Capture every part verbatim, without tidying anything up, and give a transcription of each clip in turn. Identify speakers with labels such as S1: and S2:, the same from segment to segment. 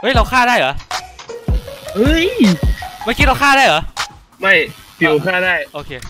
S1: เฮ้ยเราฆ่าได้เหรอ
S2: เฮ้ย
S1: เมื่อกี้เราฆ่าได้เหรอ
S2: ไม่ฟิวฆ่าได้
S1: โอเค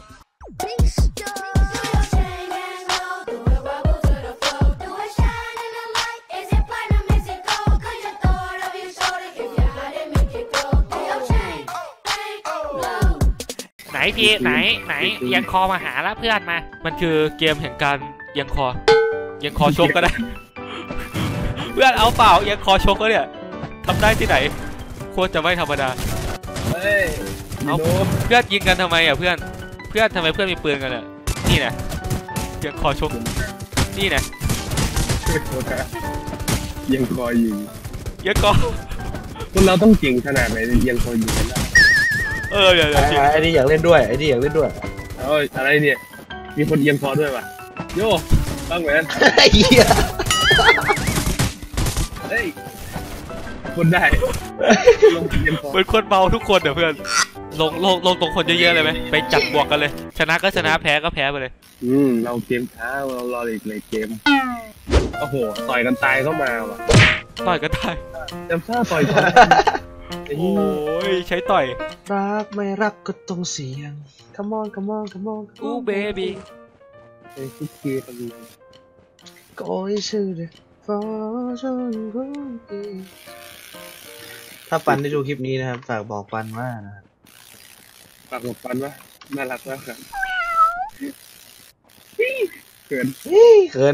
S1: ไหนพี่ไหนไหนเอียงคอมาหาแล้วเพื่อนมามันคือเกมแห่งการเอียงคอเอียงคอชกก็ได้เพื่อนเอาเปล่าเอียงคอชกก็เนี่ยทำได้ที่ไหนควรจะไม่ธรรมดาเอาเพื่อนยิงกันทำไมอ่ะเพื่อนเพื่อนทำไมเพื่อนมีปืนกันอ่ะนี่นะเอียงคอชกนี่นะ
S2: เอียงคอยิง
S1: เอียงคอ
S2: คนเราต้องเก่งขนาดไหนเอียงคอยิงกันได้
S1: เออเดี๋ยว
S3: ไอ้นี่อยากเล่นด้วยไอ้นี่อยากเล่นด้วย
S2: เอ้ยอะไรเนี่ยมีคนเอียงคอด้วยป่ะโย่ตั้งแหวน
S3: เหี้ย
S2: เฮ้ยคนได้ลงเอียงคอ
S1: เป็นคนเบาทุกคนเดี๋ยวเพื่อนลงลงลงตรงคนเยอะๆเลยไหมไปจับบวกกันเลยชนะก็ชนะแพ้ก็แพ้ไปเลย
S2: อืมเราเกมช้าเรารออีกในเกมโอ้โหต่อยกันตายเข้ามาว่ะ
S1: ต่อยกันตาย
S2: จำท่าต่อยกัน
S1: โอ้ยใช้ต่อย
S3: รักไม่รักก็ต้องเสี่ยง come on come on come on
S1: อู้เบบี้
S2: ไอ้คุกกี้ทำไง
S3: ก็อีชื่อเลยฟ้าฉันรู้ดีถ้าปันได้ดูคลิปนี้นะครับฝากบอกปันว่านะครับ
S2: ฝากบอกปันว่าน่ารักมากครับเขิน
S3: เขิน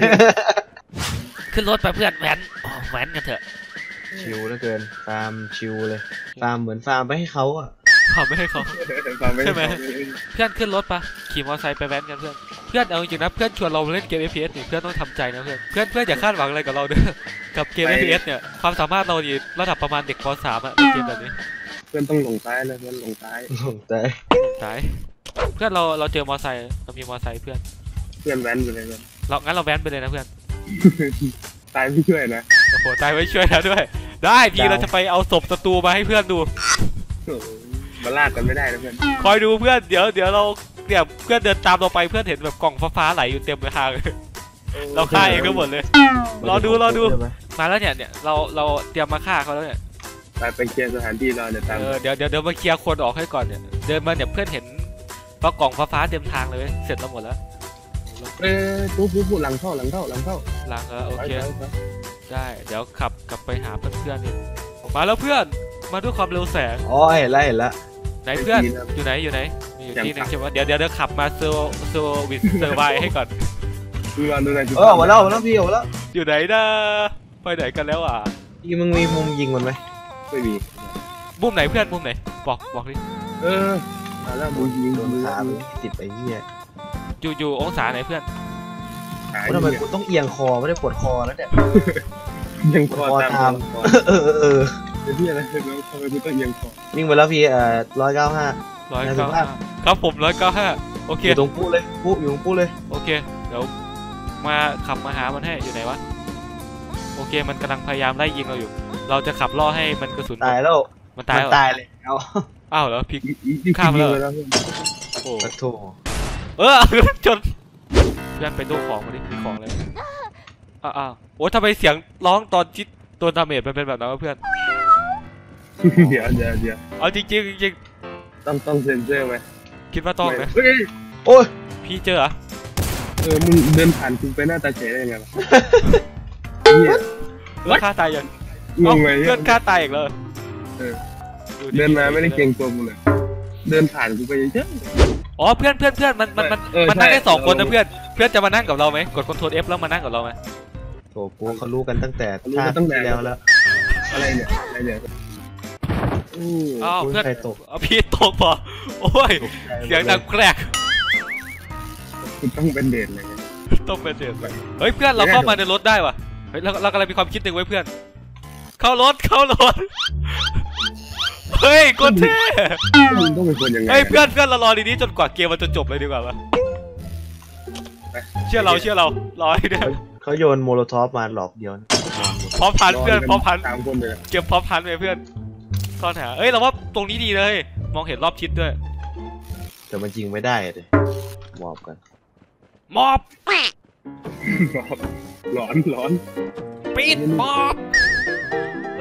S1: ขึ้นรถไปเพื่อนแว้นแว้นกันเถอะ
S3: ชิวเหลือเกินฟาร์มชิวเลยฟาร์มเหมือนฟาร์มไปให้เขาอะ
S1: ฟาร์มไม่ให้เขาใช่ไหมเพื่อนขึ้นรถปะขี่มอเตอร์ไซค์ไปแว้นกันเพื่อนเพื่อนเอาจริงนะเพื่อนชวนเราเล่นเกม เอฟ พี เอส นี่เพื่อนต้องทำใจนะเพื่อนเพื่อนเพื่อนอย่าคาดหวังอะไรกับเราเด้อกับเกม เอฟ พี เอส เนี่ยความสามารถเราดีระดับประมาณเด็กป.สาม อะในเกมแบบนี้
S2: เพื่อนต้องหลงใต้เลยเพื่อนหลงใต้
S3: หลงใต้
S1: หลงใต้เพื่อนเราเราเจอมอเตอร์ไซค์เรามีมอเตอร์ไซค์เพื่อน
S2: เพื่อนแว้นไปเลยเพื่อน
S1: เรางั้นเราแว้นไปเลยนะเพื่อน
S2: ตายไม่ช่วยนะ
S1: โอ้โหตายไม่ช่วยนะด้วยได้ทีเราจะไปเอาศพศัตรูมาให้เพื่อนดู
S2: มาลาดกันไม่ได้นะเพื่อน
S1: คอยดูเพื่อนเดี๋ยวเดี๋ยวเราเดี๋ยวเพื่อนเดินตามเราไปเพื่อนเห็นแบบกล่องฟ้าๆไหลอยู่เต็มเลยทางเราฆ่าเองก็หมดเลยรอดูรอดูมาแล้วเนี่ยเนี่ยเราเราเตรียมมาฆ่าเขาแล้วเนี่ย
S2: ไปไปเคลียร์สถานที่เราเนี่ยตาม
S1: เดี๋ยวเดี๋ยวเดี๋ยวมาเคลียร์คนออกให้ก่อนเนี่ยเดินมาเนี่ยเพื่อนเห็นว่ากล่องฟ้าๆเต็มทางเลยเสร็จแล้วหมดแล้ว
S2: เอ้ยปุ๊บปุ๊บปุ๊บหลังเข้าหลังเข้าหลังเข้า
S1: หลังเออโอเคได้เดี๋ยวขับกลับไปหาเพื่อนๆนี่มาแล้วเพื่อนมาด้วยความเร็วแสง
S3: อ๋อเห็นแล้วเห็นแล้ว
S1: ไหนเพื่อนอยู่ไหนอยู่ไหนอยู่ที่นึงใช่ไหมเดี๋ยวเดี๋ยวเดี๋ยวขับมาเซอร์เซอร์วิสเซอร์ไวให้ก่อน
S2: ดูกันดูกัน
S3: เออมาแล้วมาแล้วพี่มาแล้ว
S1: อยู่ไหนนะไปไหนกันแล้วอ่ะ
S3: พี่มึงมีมุมยิงมันไหม
S2: ไม่มี
S1: มุมไหนเพื่อนมุมไหนบอกบอกดิ
S2: เออมาแล้วมุมยิง
S3: โดนขาติดไอ้เหี้ย
S1: อยู่อยู่องศาไหนเพื่อน
S3: ทำไมกูต้องเอียงคอไม่ได้ปวดคอแล้วเนี่ย
S2: เอียงคอตาม
S3: เออเออ
S2: เดี๋ยวพี่อะไรทำไมกูต้องเอียงคอ
S3: วิ่งไปแล้วพี่เอ่อร้อยเก้าห้า
S1: ร้อยเก้าห้าครับผมร้อยเก้าห้าโอเค
S3: อยู่ตรงปุ๊เลยปุ๊อยู่ตรงปุ๊เลย
S1: โอเคเดี๋ยวมาขับมาหามันให้อยู่ไหนวะโอเคมันกำลังพยายามไล่ยิงเราอยู่เราจะขับล่อให้มันกระสุน
S3: ตายแล้ว
S1: มันตาย
S3: ตายเลยเอา
S1: อ้าวเหรอพี่ข้ามแล้ว
S3: โอ้โห
S1: เออจนเพื่อนไปตู้ของมาดิมีของเลยอ้าวโอ้ทำไมเสียงร้องตอนจิตตัวดาเมจมันเป็นแบบนั้นเพื่อน
S2: เดี๋ยวเดี๋ยวเดี๋ยว
S1: เอาจริงจริงจริง
S2: ต้องต้องเซ็นเซอร์ไหม
S1: คิดว่าต้องไหม
S3: โอ้ย
S1: พี่เจอเหรอ
S2: เออมึงเดินผ่านคุณไปหน้าตาเฉยได้ไงวะ
S1: แล้วฆ่าตายยัง
S2: งงไหม
S1: เพื่อนฆ่าตายอีกเลย
S2: เดินมาไม่ได้เก่งตัวมึงเลยเดินผ่านกูไปเยอะ
S1: อ๋อเพื่อนเพื่อนเพื่อนมันมันมันมันนั่งได้สองคนนะเพื่อนเพื่อนจะมานั่งกับเราไหมกดคอนโทรล F แล้วมานั่งกับเราไหม
S3: โอ้กูเขารู้กันตั้งแต่ชาติที่แล้วแล้ว
S2: อะไรเนี่ยอะไรเนี่ย
S1: อ้าวเพื่อนเอาพี่ตกพอโอ้ยเสียงดังแกรก
S2: คุณต้องเป็นเดทเลย
S1: ต้องเป็นเดทเลยเฮ้ยเพื่อนเราเข้ามาในรถได้ว่ะเฮ้ยเราเรากำลังมีความคิดหนึ่งไว้เพื่อนเข้ารถเข้ารถเฮ้ยกดเท่
S2: ต้องเป็นคนยังไง
S1: เฮ้ยเพื่อนเพื่อนเรารอดีๆจนกว่าเกมมันจะจบเลยดีกว่าปะเชื่อเราเชื่อเรารอให้ได้
S3: เขาโยนโมโลทอฟมาหลอกเดียว
S1: พร้อมพันเพื่อนพร้อมพันเก็บพร้อมพันไปเพื่อนซ่อนหาเอ้ยเราว่าตรงนี้ดีเลยมองเห็นรอบทิศด้วย
S3: แต่มันจริงไม่ได้เลยมอบกัน
S1: มอบ
S2: หลอนหลอน
S1: ปิดมอบ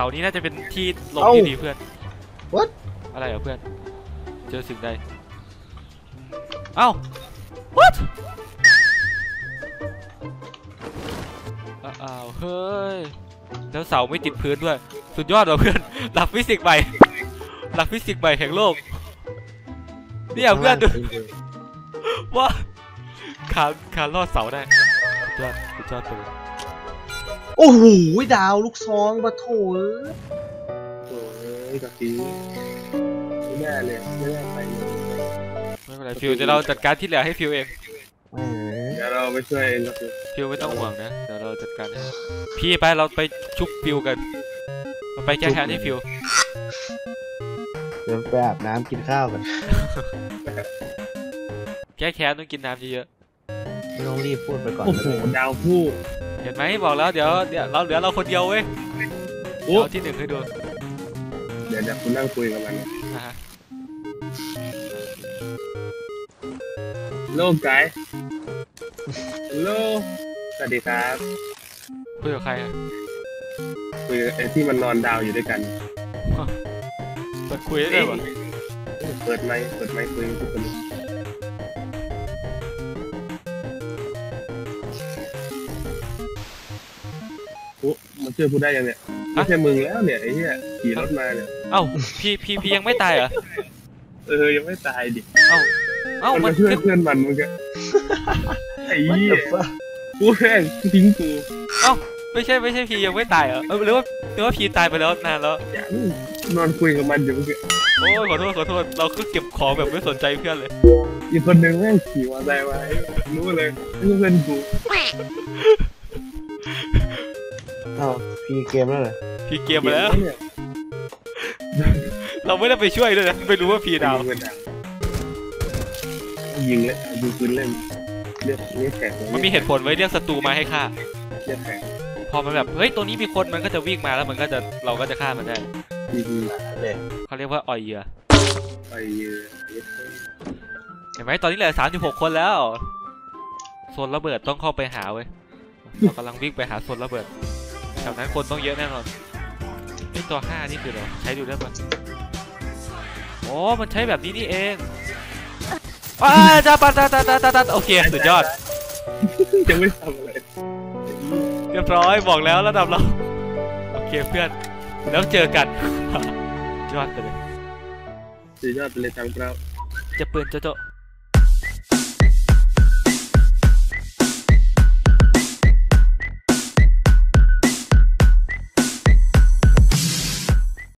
S1: านี้น่าจะเป็นที่ลง
S3: เอ้า
S1: ที่ดีเพื่อน
S3: What
S1: อะไรเหรอเพื่อนเจอสิ่งใดเอ้า what อ้าวเฮ้ยแล้วเสาไม่ติดพื้นด้วยสุดยอดว่ะเพื่อนหลักฟิสิกส์ใหม่หลักฟิสิกส์ใหม่แห่งโลกเนี่ยเพื่อนดูว่าคานคานลอดเสาได้สุดยอดสุดยอดไปเลย
S3: โอ้โหดาวลูกซองปะโถเอ้ย
S2: โอ้ยกับทีไม่ได้เลยไม่ได้ไปเลย
S1: ไม่เป็นไรฟิวเดี๋ยวเราจัดการที่เหลือให้ฟิวเอง
S3: แหม
S2: เดี๋ยวเราไปช่วยเราไป
S1: ฟิวไม่ต้องห่วงนะเดี๋ยวเราจัดการให้พี่ไปเราไปชุบฟิวกันเราไปแก้แค้นให้ฟิว
S3: เดี๋ยวไปอาบน้ำกินข้าวกัน
S1: แก้แค้นต้องกินน้ำเยอะ
S3: ไม่ต้องรีบพูดไปก่อน
S2: โอ้โหดาวคู่
S1: ๆเห็นไหมบอกแล้วเดี๋ยวเดี๋ยวเราเหลือเราคนเดียวเว้ย
S2: โอ้
S1: เอาที่หนึ่งให้ดู
S2: เดี๋ยวเดี๋ยวคุณนั่งคุยกับมันนะ
S1: นะฮะ
S2: โลกไกด์โลสวัสดีครับ
S1: คุยกับใครอะ
S2: คุยกับไอ้ที่มันนอนดาวอยู่ด้วยกัน
S1: เปิดคุยได้ด้วยวะ
S2: เปิดไมค์เปิดไมค์คุยกับทุกคนโอ้มันช่วยพูดได้ยังเนี่ยไม่ใช่มึงแล้วเนี่ยไอ้เหี้ยขี่รถมาเนี่ย
S1: เอ้าพี่พี่พี่ยังไม่ตายเหรอ
S2: เออยังไม่ตายดิ
S1: เอ้าเอ้า
S2: มัน
S1: มั
S2: มาน ช่วย
S1: ขึ้น
S2: เพื่อนมันมึงแกไอ้
S3: What
S2: เหี้ย
S3: the fuck
S2: กูแม่งทิ้งกู
S1: เอ้าไม่ใช่ไม่ใช่พี่ยังไม่ตายเหรอเออหรือว่าหรือว่าพี่ตายไปแล้วนานแล้ว
S2: อย่างนอนคุยกับมันอยู่เมื่อกี้
S1: โอ้ยขอโทษขอโทษเราก็เก็บของแบบไม่สนใจเพื่อนเลย
S2: อีกคนนึงแม่งขี่มอเตอร์ไซค์มารู้เลยนี่เพื่อนกู
S3: อ้าวพี่เกมแล้วเหรอ
S1: พี่เกมไปแล้ว
S2: เนี่ย
S1: เราไม่ได้ไปช่วยด้วยนะไม่รู้ว่าพี่ดาว
S2: ยิงดาวยิงเลยยิงปืนเล่นเรียกเรียกแขก
S1: มันมีเหตุผลไว้เรียกศัตรูมาให้ฆ่า
S2: เรียกแขก
S1: พอมันแบบเฮ้ยตัวนี้มีคนมันก็จะวิ่งมาแล้วมันก็จะเราก็จะฆ่ามันได้
S2: ยิง
S3: เลย
S1: เขาเรียกว่าอ่อยเหยื่อ
S2: ไปเยอะ
S1: เห็นไหมตอนนี้เหลือสามสิบหกคนแล้วโซนระเบิดต้องเข้าไปหาเว้ยเรากำลังวิ่งไปหาโซนระเบิดแถวนั้นคนต้องเยอะแน่นอนไอตัวห้านี่คืออะไรใช้ดูได้ปะโอ้มันใช้แบบนี้นี่เองอ้าจ้าปาจ้าจ้าจ้าจ้าโอเคสุดยอด
S2: จะไม่ทำอะไร
S1: เรียบร้อยบอกแล้วระดับเราโอเคเพื่อนแล้วเจอกัน ยอดไปเลย
S2: สุดยอดไปเลยทางเรา
S1: จะปืนโจโจ